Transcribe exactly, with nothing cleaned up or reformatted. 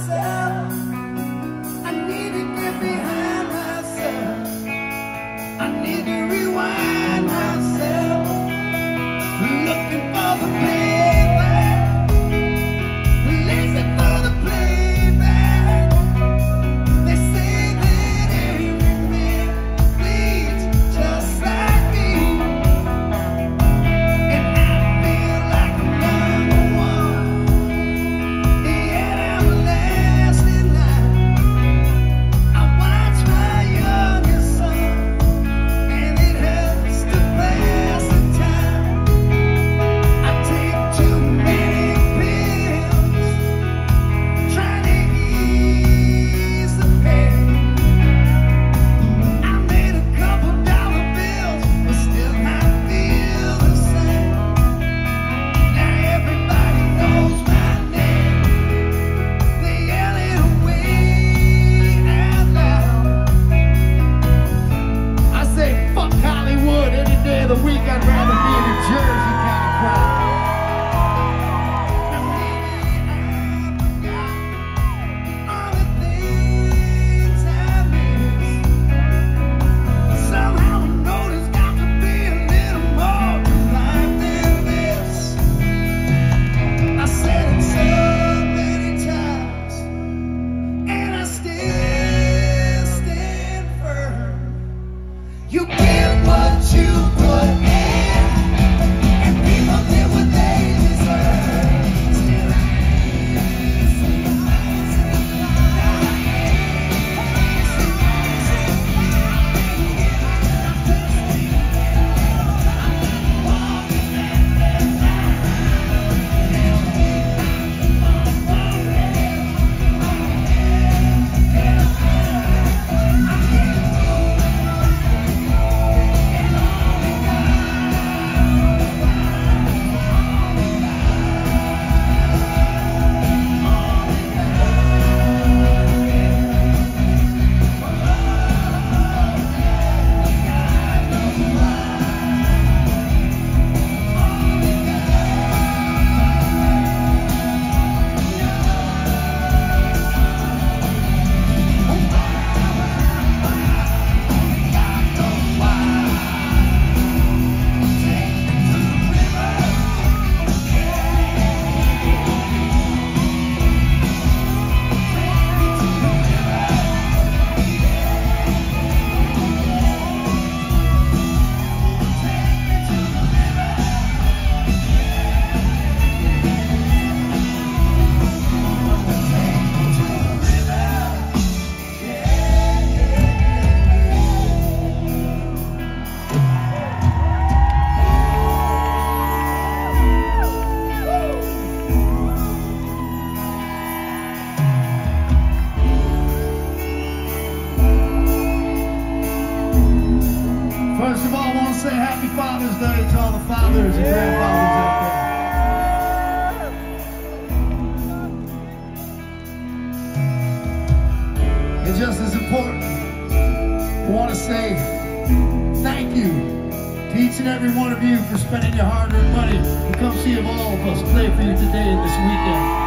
myself. I need to get behind myself. I need to rewind myself. Looking for the playback, listening for the playback. They say that every man bleeds just like me, and I feel like I'm number one. Yet I'm last in line. I watch my youngest son, and it helps to pass the time. I take too many pills, trying to ease the pain. I made a couple dollar bills, but still I feel the same. Now everybody knows my name. They yell it away out loud. I say fuck Hollywood any day of the week. I'd rather be in a Jersey kind of crowd. Now maybe I forgot all the things I missed. Somehow I know there's got to be a little more to life than this. I said it so many times, and I still stand firm. You get what you put in, and people get what they deserve. Still I First of all, I want to say Happy Father's Day to all the fathers and grandfathers out there. And just as important, I want to say thank you to each and every one of you for spending your hard-earned money to come see all of us play for you today and this weekend.